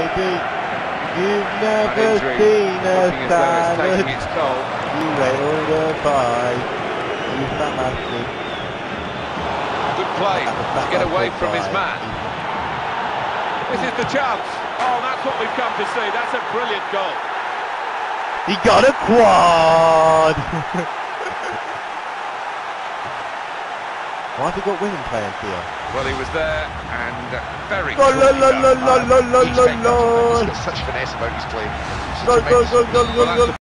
You've never seen a salad. You ate all the pie. You fat bastard. Good play to get away from his man. This is the chance. Oh, that's what we've come to see. That's a brilliant goal. He got a quad. Why have we got women playing here? Well, he was there and very He's got He's got such finesse about his play. Go, go, go, go, go, go.